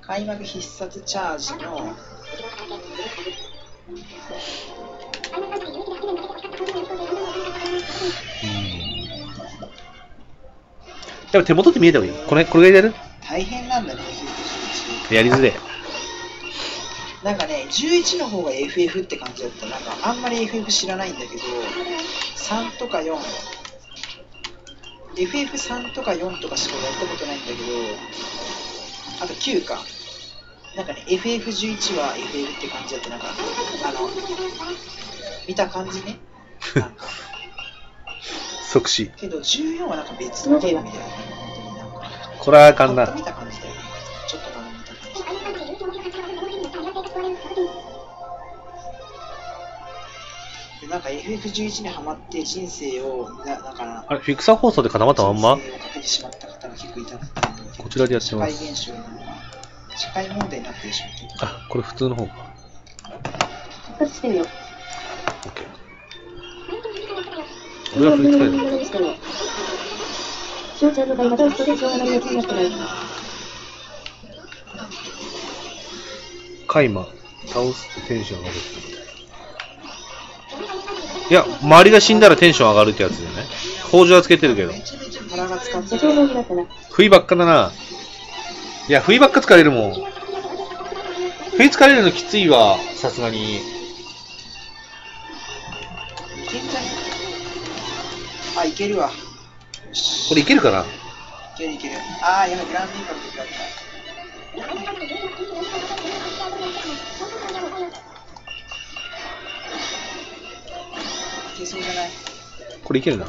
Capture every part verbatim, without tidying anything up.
開幕必殺チャージのやっぱ手元って見えた方がいい。これ、これがやる大変なんだね、 やりづれ。 なんかね、じゅういちの方が エフエフ って感じだった。なんかあんまり エフエフ 知らないんだけど、さんとかよん、エフエフさん とかよんとかしかやったことないんだけど、あときゅうか。なんかね、エフエフじゅういち は エフエフ って感じだった。なんか、あの、見た感じね。なんか。 即死。 けどじゅうよんはなんか別のゲームみたいな。 これはあかんな。 見た感じだよね。ちょっとまだ見た感じ。なんか エフエフじゅういち にハマって人生をな、なんかな、 あれ、フィクサー放送で固まったまんま人生をかけてしまった方が結構いた。 こちらでやってます。 社会現象なのか、社会問題になってしまって。 あ、これ普通の方か。 復活してるよ。 オッケー。俺は振り付かれる。 翔ちゃんの場合またストレーションがないやつになってない。 カイマ、倒すとテンション上がる。いや、周りが死んだらテンション上がるってやつだよね。北条はつけてるけど。不意ばっかだな。いや、不意ばっか疲れるもん。不意疲れるのきついわ、さすがに。 あ、いけるわ。 これいけるかな？ いけるいける。あー、やばい、グランディーカルって言われた。いけそうじゃない？ これいけるな。 て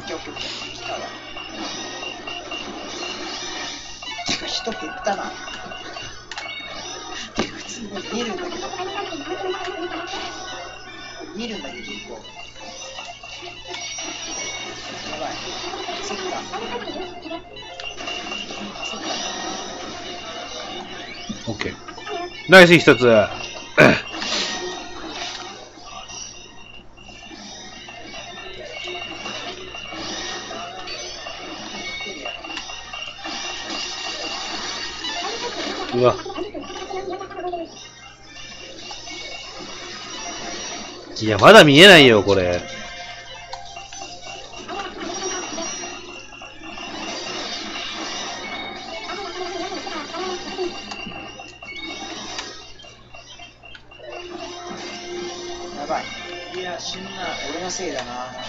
か人減ったな。って普通に見えるんだけど。見えるんだけど結構。やばい。そっか。そっか。 オッケー。ナイス一つ。うわ。いや、まだ見えないよ、これ。 やばい。いや、死んな。俺のせいだな、なんか。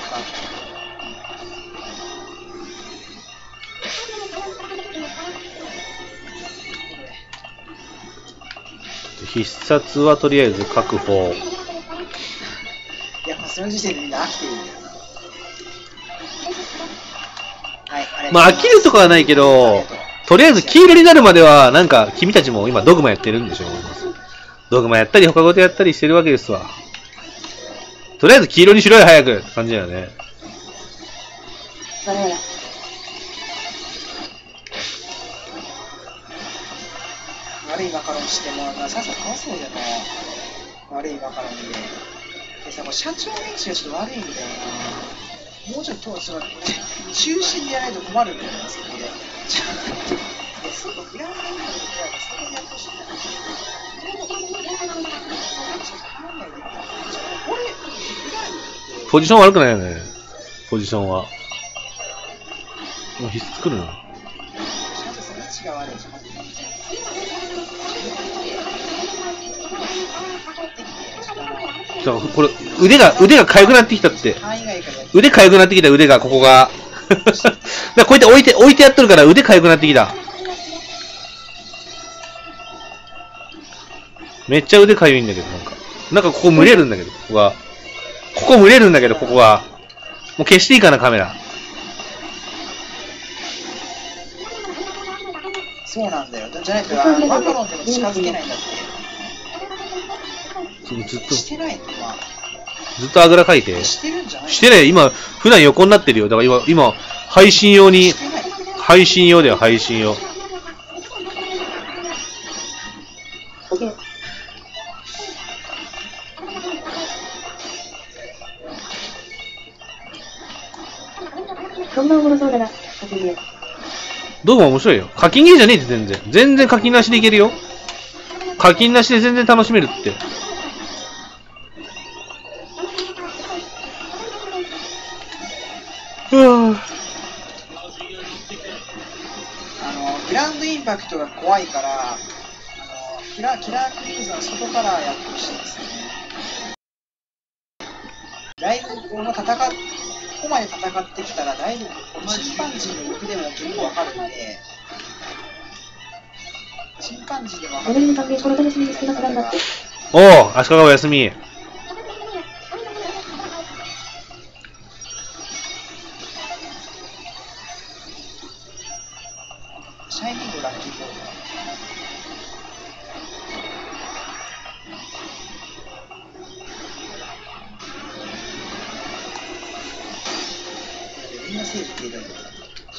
必殺はとりあえず確保。 いや、その時点でみんな飽きてるんだよな。はい、ありがとうございます。 まあ飽きるとかはないけど、とりあえず黄色になるまでは、なんか君たちも今ドグマやってるんでしょ。ドグマやったり他事やったりしてるわけですわ。とりあえず黄色にしろよ早くって感じだよね。 悪いマカロンしても、まあ、さっさと倒そうじゃない。悪いマカロンで。でさ、もう社長の位置がちょっと悪いんだよな。もうちょっと、その、中心でやらないと困るんだよな、そこで。ちょっと、いや、そうか、グランドインカルとか、そこでやってほしいんだよ。これ、 ポジション悪くないよね。ポジションは。もう必須作るな。 社長さん、位置が悪いじゃん。 これ腕が腕が痒くなってきたって。腕痒くなってきた腕がここが。だこうやって置いて置いてやっとるから腕痒くなってきた。めっちゃ腕痒いんだけどなんかなんかここ蒸れるんだけどここがここ蒸れるんだけどここがもう消していいかなカメラ。 そうなんだよ。じゃないとマカロンでも近づけないんだって。 ずっとしてないの今ずっとあぐらかいてしてるんじゃないしてね今普段横になってるよ。だから今今配信用に配信用だよ配信用。 そんなおもろそうだな。 どうも面白いよ。課金ゲーじゃねえって全然全然課金なしでいけるよ。 課金なしで全然楽しめるって。 あの、グランドインパクトが怖いから、あのキラキラークルーズの外からやってほしいですね。だいぶこの戦っ、ここまで戦ってきたら、だいぶチンパンジーの僕でも結構わかるんで、チンパンジーでもわかる。 モデルの関係、この楽しみにしてます、頑張って。 おお、足利お休み。 シャイニングラッキーボール。みんなセーフって言えるんだけど。違う。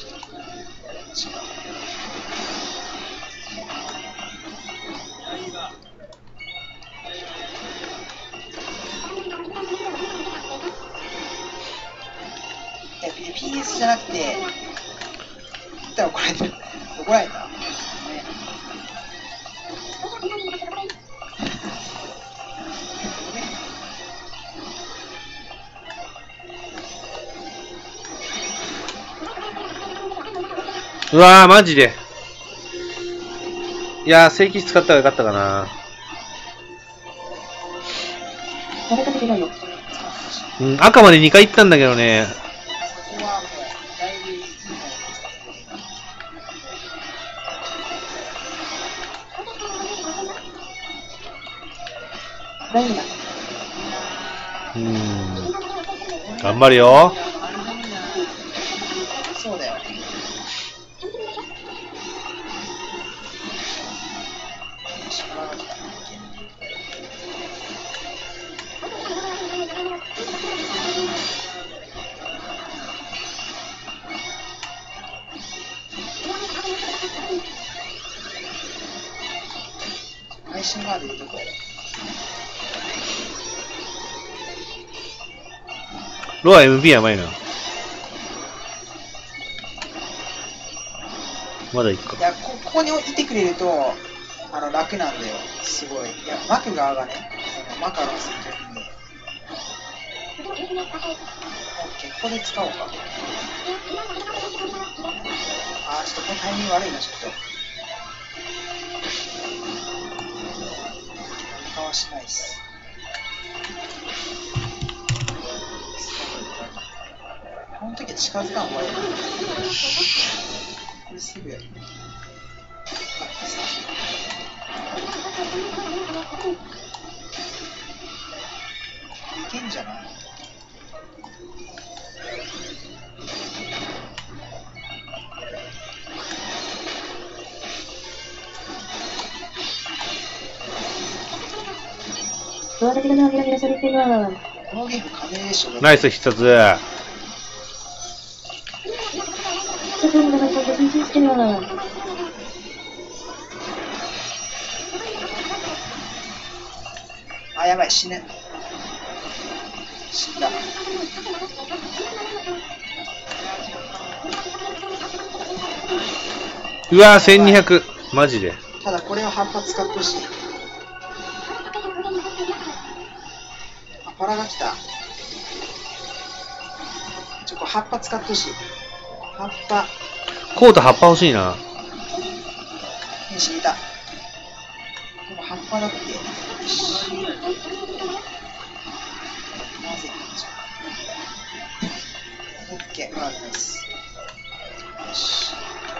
いや、ピーエス じゃなくて、言ったら怒られてる。怒られた、ね、 うわー、マジで。いやー、正規使ったらよかったかな。 誰か出てないよ。 うん、赤までにかい行ったんだけどね。 ここはもう、だいぶいい。 大丈夫だ。 うーん。頑張るよ。 そうだよ。力が来た。配信まで入れとこう。 ロア エムピー やばいな。まだいっか。 いや、こここにいてくれると、あの、楽なんだよ。すごい。いや、マク側がね、そのマカロンするときに。オッケー、ここで使おうか。あー、ちょっとこのタイミング悪いな、ちょっと。かわしないっす。この時は近づかん方がいいな。これすぐやる。いけんじゃない？ ドアだけだな、ギラギラされてるわ。 このゲーム金でしょ。 ナイス必殺。 社長の名前ちゃんと申請してるわ。 あ、やばい、死ぬ。死んだ。 うわー、せんにひゃく。マジで。 ただこれを葉っぱ使ってほしい。あ、パラが来た。ちょ、これ葉っぱ使ってほしい。葉っぱ。 コート葉っぱ欲しいな。 天使いた。でも葉っぱだって。よし。なぜかじゃあ。オッケー、あ、ナイス。よし。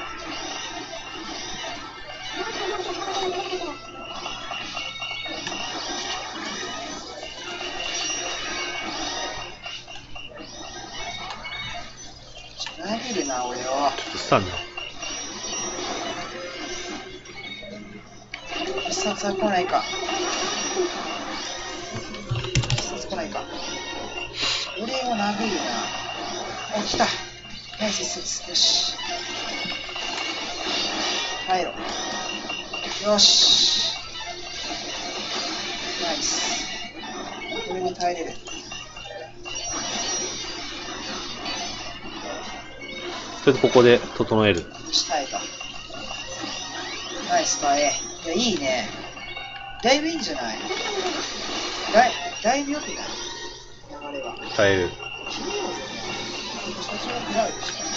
投げるな、俺を。 どうしたんだ。 必殺は来ないか。必殺来ないか。俺を殴るな。お、来た。ナイス必殺。よし。入ろう。よし。ナイス。これに耐えれる。 とりあえずここで整える。 よし、耐えた。ナイス耐え。いや、いいね。 だいぶいいんじゃない？だいだいぶ良くない？流れは。 耐える。 決めようぜ。社長が食らうでしょ。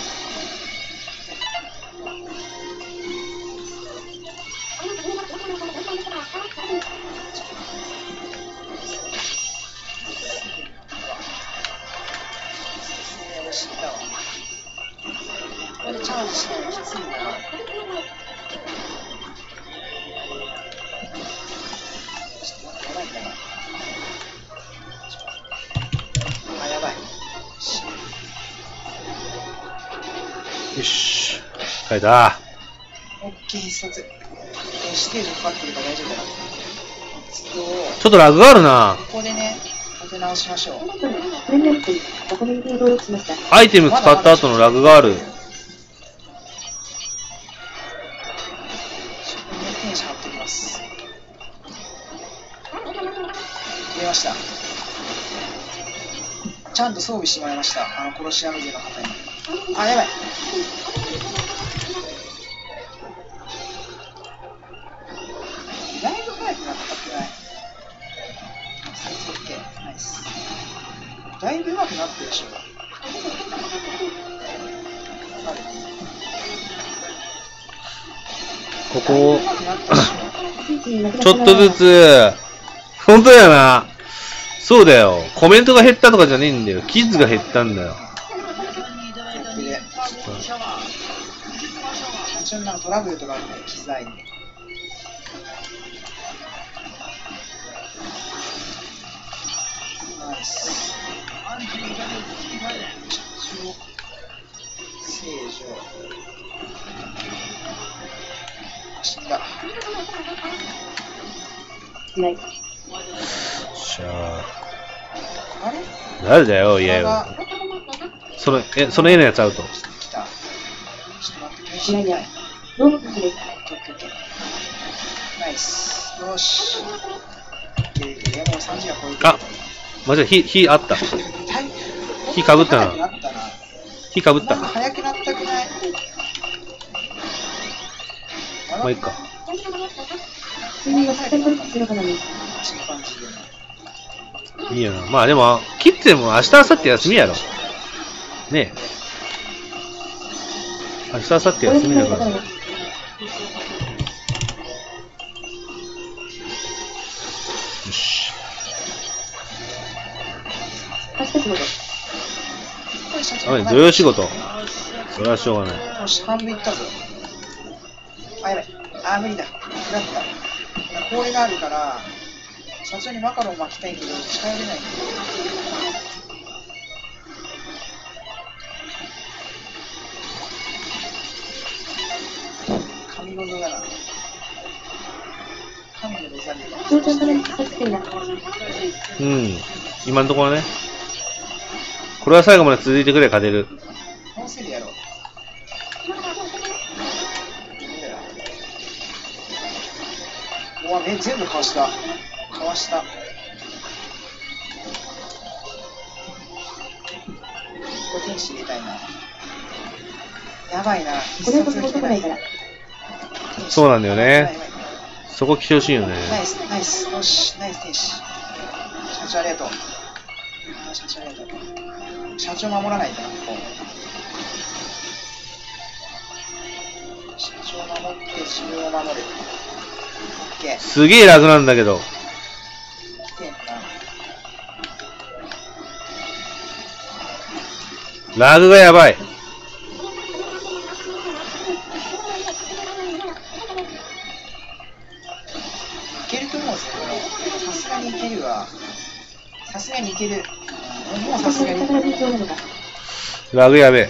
知ったわ。これチャージしないときついな。あ、やばい。 よし。変えた。 オッケー、必殺。ステージかかってるから大丈夫だな。 ちょっとラグがあるな。 ここでね、立て直しましょう。 アイテム使った後のラグがある。 テンション張っておきます。入れました。ちゃんと装備してもらいました。あの、コロシアム勢の方に。あ、やばい。だいぶ早くなったくない？サイズ OK。ナイス。だいぶ上手くなってるでしょ。 ここ、ちょっとずつ、本当やな。そうだよ。コメントが減ったとかじゃねえんだよ。キッズが減ったんだよ。 社長になんかトラブルとかあるんだよ、機材に。ナイス。正常。死んだ。 ない。 しゃあ。 あれ？ 誰だよ、いやよ。その、え、その絵のやつアウト。 来た。ちょっと待って、 いやいや。どうもです。 ナイス。よし。いけるいける。もうさんじが超えてる。 あ、マジで火、火あった。火かぶったな。火かぶった。 なんか早くなったくない？ まあ、いいか。いいよな。まあでも、キッズでも明日、明後日休みやろ。ねえ。明日、明後日休みだから。よし。あ、土曜仕事。それはしょうがない。 よし、半分いったぞ。あ、やばい。あ、無理だ。フラッグだ。氷があるから、社長にマカロン巻きたいけど、近寄れないんだよ。神事だな。神のロザリオ。 うん。今のところね。これは最後まで続いてくれ、勝てる。 もうすぐやろう。うわ、目全部かわした。かわした。ここ天使入れたいな。やばいな。必殺が来てないから。 そうなんだよね。そこ来てほしいよね。 ナイス、ナイス。よし、ナイス天使。社長ありがとう。社長ありがとう。社長守らないとな、ここ。社長守って自分を守る。オッケー。 すげえ楽なんだけど。 来てんな。 ラグがやばい。 いけると思うんですけど、さすがにいけるわ。さすがにいける。もうさすがに。 ラグやべえ。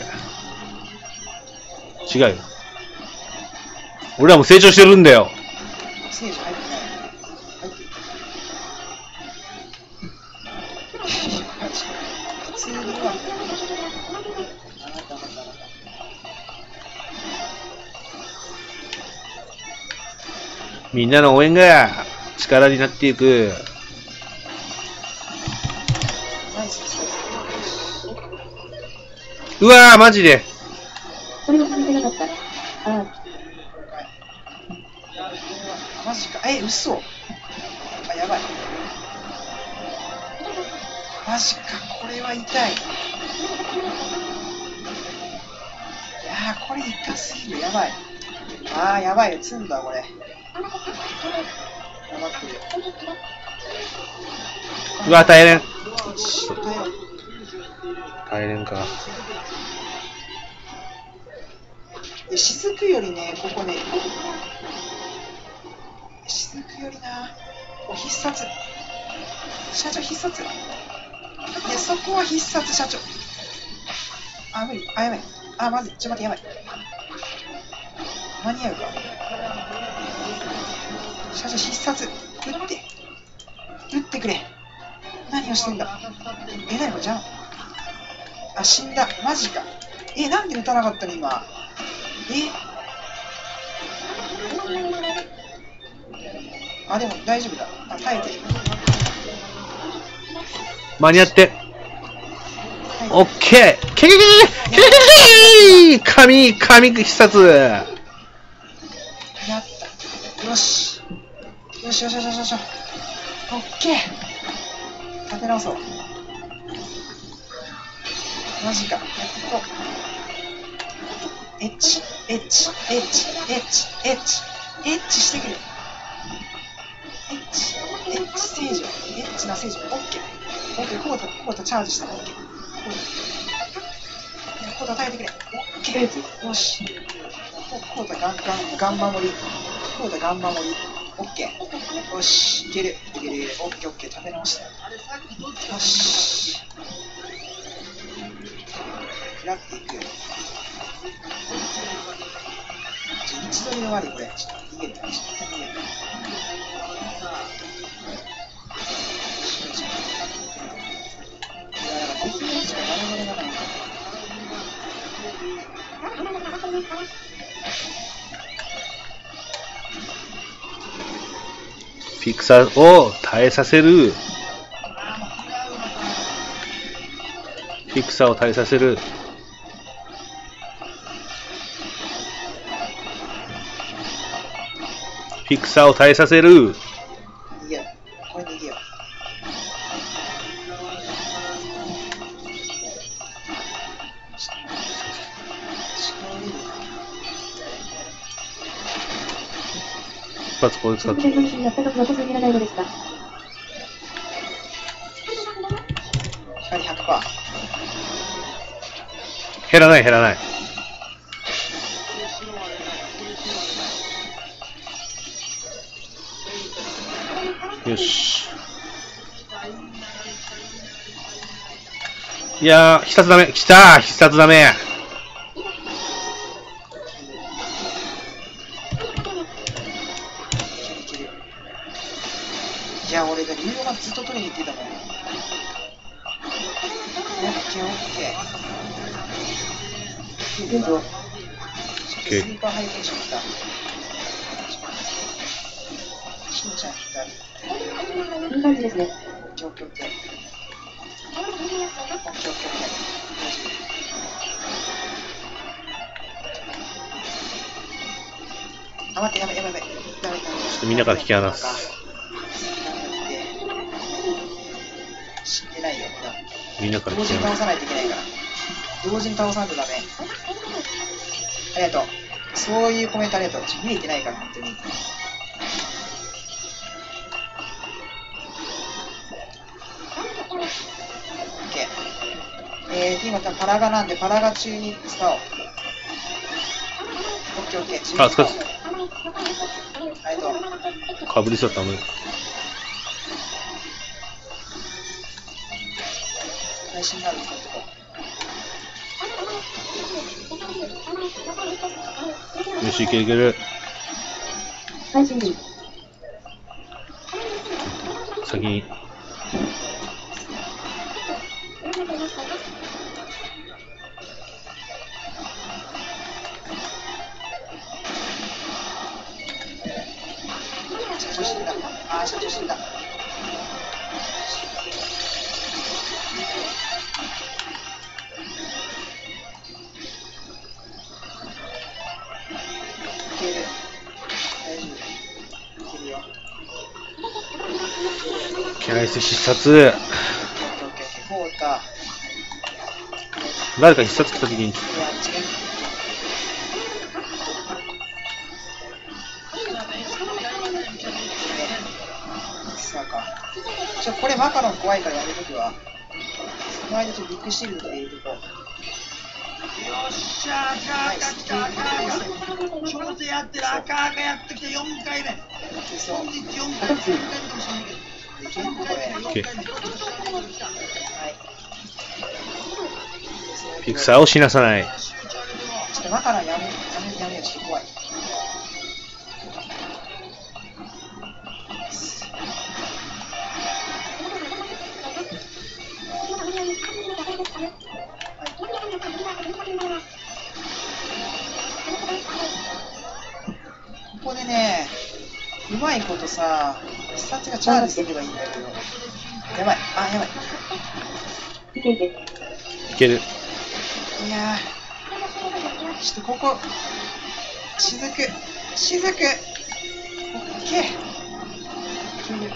違うよ。俺らも成長してるんだよ。 聖女入ってない。入ってる。普通には。あなた、あなた、あなた。 みんなの応援が力になっていく。 ナイス。 うわー、マジで。 それが続けなかった。ああ。 マジか。え、嘘。 あ、やばい。マジか、これは痛い。いやー、これ痛すぎる。やばい。あー、やばいよ。積んだ、これ。やばってる。 うわ、大変。 耐えろ。 大変か。 で、雫よりね、ここね、雫よりな、お必殺。社長必殺。いや、そこは必殺、社長。あ、無理。あ、やばい。あ、まずい。ちょっと待って、やばい。間に合うか。社長必殺。撃って。撃ってくれ。何をしてんだ。え、何これじゃん。あ、死んだ。マジか。え、なんで撃たなかったの今。えあ、でも大丈夫だ。あ、耐えてる。 間に合って。オッケー。ケケケケケケケ神、神必殺。 やった。よし。よしよしよしよしよし。オッケー。立て直そう。マジか。やっと。エッチ、エッチ、エッチ、エッチ、エッチ、エッチしてくれ。エッチ、エッチ聖女、エッチな聖女、オッケー。オッケー、コータ、コータチャージした、オッケー。コータ耐えてくれ。オッケー。よし。コータガンガン、ガンバ盛り。コータガンバ盛り。オッケー。よし、いける。いけるいける。オッケーオッケー、立て直した。よし。食らっていくよ。ちょ位置取りの悪いこれ。ちょっと逃げる。ちょっと逃げる。いや、だからできる位置が我々がない。 ピクサーを耐えさせる。ピクサーを耐えさせる。ピクサーを耐えさせる。 逃げよ。これ逃げよ。 一発これ使って。 全然やったこと残すぎらないのですか。 光 ひゃくパーセント。 減らない減らない。よし。いやー、必殺ダメ。きたー、必殺ダメ。 いや、俺が竜がずっと取りに行ってたもん。オッケーオッケー。 全部を。 スーパーハイテンション来た。しんちゃん左。 いい感じですね。 オッケーオッケーオッケー。オッケーオッケーオッケー。あ、待って、やばいやばいやばい。やばいやばい。 ちょっとみんなから引き離す。 死んでないよ。 みんなから同引き離す。 時に倒さないといけないから。同時に倒さないとダメ。ありがとう。そういうコメントありがとう。ちょっと見えてないから、本当に。オッケー。えー、今多分パラガなんで、パラガ中に使おう。オッケーオッケー。 あ、使っありがとう。 かぶりそうだったの。 配信になる使ってこう。 よし、いけるいける。 配信日。 先に。 社長死んだ。あー、社長死んだ。いける。大丈夫。いけるよ。 キャライス必殺。 オッケーオッケーオッケー。フォータ。 誰か必殺来た時に。 いや、あっちね。さあか。ちょ、これマカロン怖いからやめとくわ。その間ちょっとビッグシールドで入れとこう。 よっしゃー、赤赤来た、赤赤。ちょうどやってる赤赤やってきてよんかいめ。 そう。 本日よんかいめ、よんかいめかもしれないけど。 できるこれ。 よんかいめ、よんかいめ。 はい。 ピクサーを死なさない。 ちょっとマカロンやめ、やめ、やめよ、ちょっと怖い。ここでね、うまいことさ、必殺がチャージすればいいんだけど。やばい、あ、やばい。 いけいけ。 いける。 いやー、ちょっとここ、しずく、しずく、オッケー。いける。よ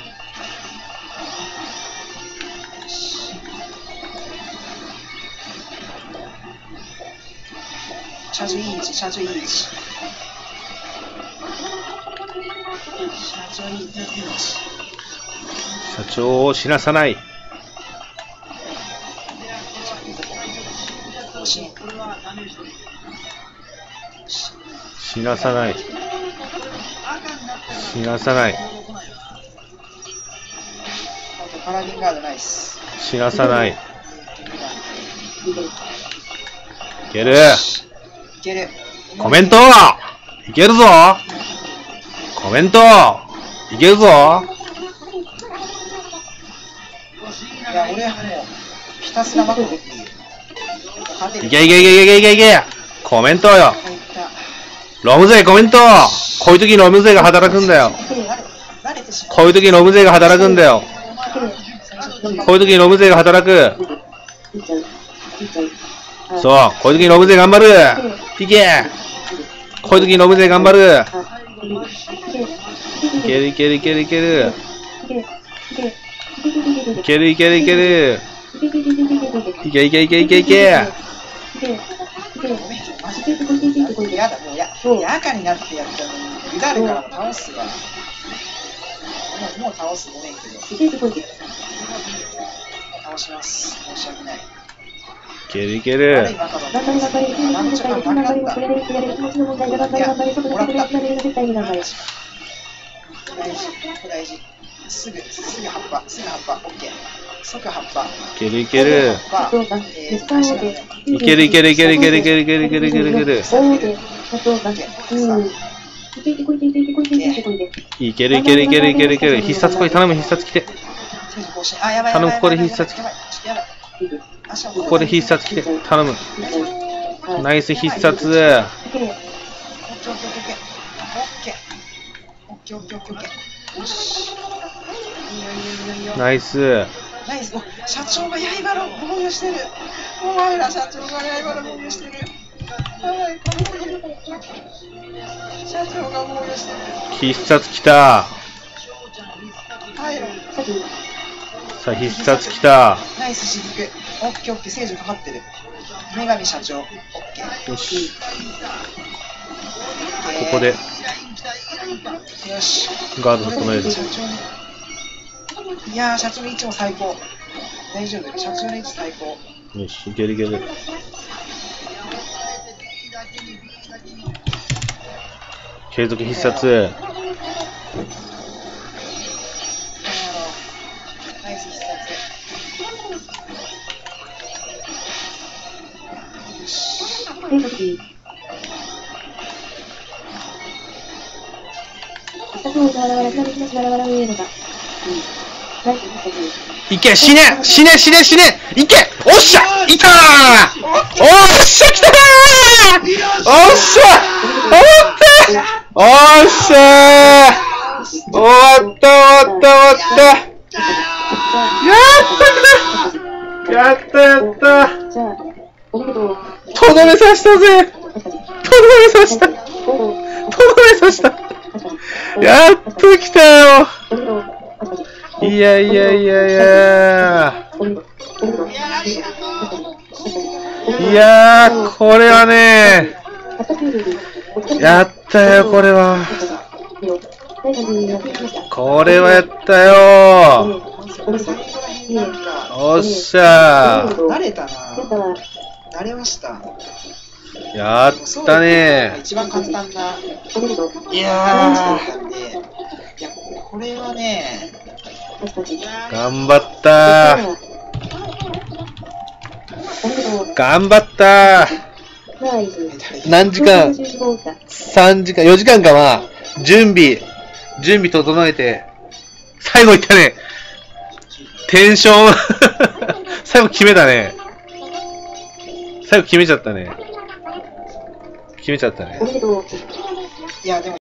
し。社長いい位置、社長いい位置。社長いい位置。 社長を死なさない。死なさない。死なさない。 パラディンガードナイス。 死なさない。いける。 いける。 コメントいけるぞ。コメントいけるぞ。 いや、俺はもう、ひたすらマコでいい。勝てる。 いけいけいけいけいけいけ。コメントよ。 入った。 ロム勢コメント。こういう時ロム勢が働くんだよ。 慣れてしまう。 こういう時ロム勢が働くんだよ。こういう時ロム勢が働く。そう、こういう時ロム勢頑張る。いけ。こういう時ロム勢頑張る。いけるいけるいけるいける。いけるいけるいける。いけいけいけいけいけ。 やだ、もうや、や赤になってやったのに、ユダールからも倒すわ。もう、もう倒す、ごめんけど。もう倒します。申し訳ない。 いけるいける。 悪いマカロン。なんちゃか頑張った。いや、もらった。大事、大事。すぐ、すぐ葉っぱ、すぐ葉っぱ、オッケー。即葉っぱ。 いけるいける。 葉っぱ、えー、返しなのね。 いけるいけるいけるいけるいけるいけるいけるいけるいける。いけるいけるいけるいけるいける。必殺こい頼む必殺来て。頼むここで必殺来て。ここで必殺来て頼む。ナイス必殺。 オッケーオッケーオッケーオッケーオッケーオッケーオッケーオッケーオッケー。よし。いいよいいよいいよいいよ。 ナイス。 ナイス。お、社長が刃の防御してる。お前ら社長が刃の防御してる。はい、社長が防御してる。 必殺来た。 はい。 さあ必殺来た。 ナイスしずく。オッケーオッケー、聖女かかってる。女神社長。オッケー。 よし。ここでよし。 ガード整える。 いやー、社長の位置も最高。大丈夫。社長の位置最高。 よし、いけるいける。継続必殺。 ナイス必殺。よし。 いけ死ね死ね死ね死ねいけおっしゃいたーおっしゃ来たーおっしゃおったおっしゃー終わった終わった終わったやった来たやったやったとどめさしたぜとどめさしたとどめさしたやっと来たよいやいやいやいや。 いや、ありがとう。 いやー、これはね、やったよ、これは。これはやったよ最後ら辺なんか、 ー。おっしゃー。 慣れたな。慣れました。 やったね一番簡単な。 ー。いいやなんで、いや、これはね、 ー、頑張ったー。頑張ったー。何時間 ?さん 時間、よじかんかまあ、準備、準備整えて、最後いったね。テンション、最後決めたね。最後決めちゃったね。決めちゃったね。 いや、でも